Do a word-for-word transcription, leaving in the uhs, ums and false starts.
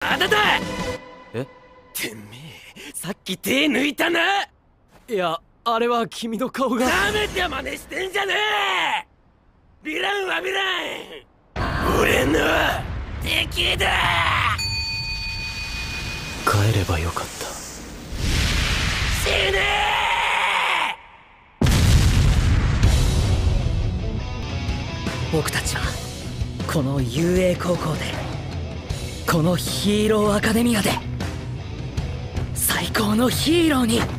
あだだ。 え？ てめえさっき手抜いたな。 いや、あれは君の顔が。 なめて真似してんじゃねえ。ヴィランはヴィラン、俺の敵だ。 帰ればよかった。 死ねー。僕たちはこの雄英高校で、このヒーローアカデミアで最高のヒーローに